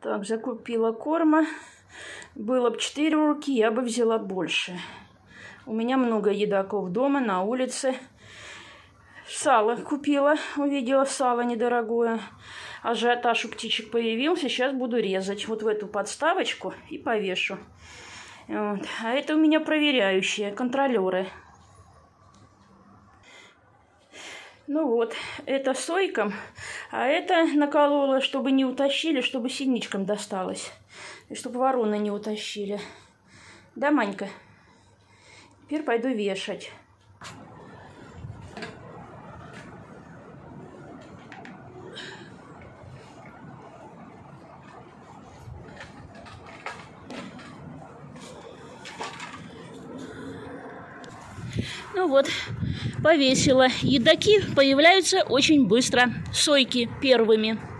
Так, закупила корма. Было бы 4 руки, я бы взяла больше. У меня много едоков дома, на улице. Сало купила, увидела сало недорогое. Ажиотаж у птичек появился, сейчас буду резать вот в эту подставочку и повешу. Вот. А это у меня проверяющие, контролеры. Ну вот, это сойком, а это наколола, чтобы не утащили, чтобы синичкам досталось. И чтобы вороны не утащили. Да, Манька? Теперь пойду вешать. Ну вот, повесила. Едоки появляются очень быстро. Сойки первыми.